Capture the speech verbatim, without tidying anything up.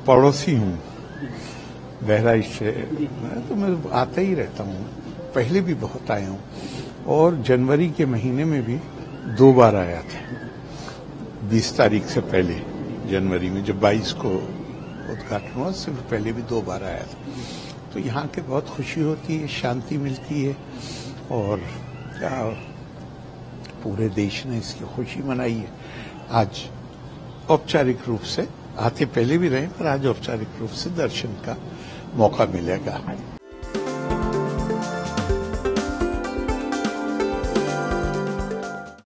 पड़ोसी हूँ बहराइच से, मैं तो मैं आता ही रहता हूँ, पहले भी बहुत आया हूँ और जनवरी के महीने में भी दो बार आया था, बीस तारीख से पहले जनवरी में, जब बाईस को उद्घाटन हुआ, उससे पहले भी दो बार आया था। तो यहाँ के बहुत खुशी होती है, शांति मिलती है और पूरे देश ने इसकी खुशी मनाई है। आज औपचारिक रूप से, आते पहले भी रहे पर आज औपचारिक रूप से दर्शन का मौका मिलेगा।